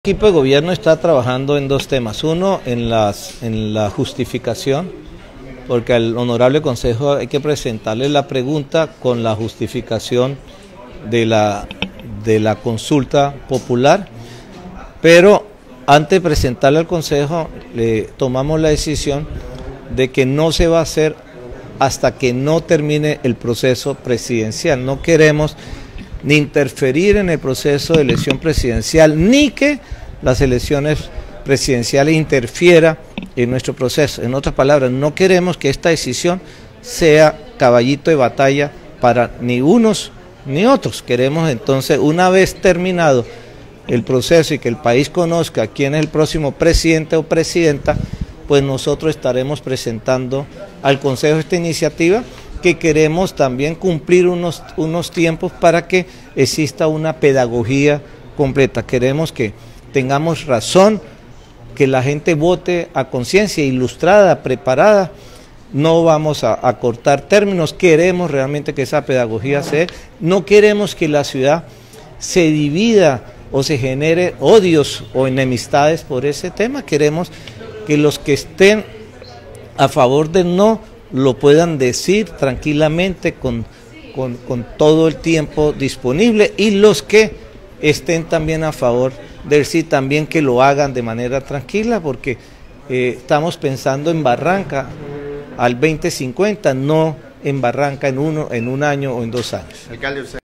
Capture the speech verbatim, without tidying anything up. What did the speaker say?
El equipo de gobierno está trabajando en dos temas. Uno, en, las, en la justificación, porque al honorable consejo hay que presentarle la pregunta con la justificación de la, de la consulta popular, pero antes de presentarle al consejo le tomamos la decisión de que no se va a hacer hasta que no termine el proceso presidencial. No queremos ni interferir en el proceso de elección presidencial, ni que las elecciones presidenciales interfiera en nuestro proceso. En otras palabras, no queremos que esta decisión sea caballito de batalla para ni unos ni otros. Queremos entonces, una vez terminado el proceso y que el país conozca quién es el próximo presidente o presidenta, pues nosotros estaremos presentando al Consejo esta iniciativa, que queremos también cumplir unos, unos tiempos para que exista una pedagogía completa. Queremos que tengamos razón, que la gente vote a conciencia, ilustrada, preparada. No vamos a, a cortar términos, queremos realmente que esa pedagogía se dé. No queremos que la ciudad se divida o se genere odios o enemistades por ese tema. Queremos que los que estén a favor del no lo puedan decir tranquilamente con, con, con todo el tiempo disponible, y los que estén también a favor del sí también que lo hagan de manera tranquila, porque eh, estamos pensando en Barranca al veinte cincuenta, no en Barranca en uno, en un año o en dos años. Alcalde, usted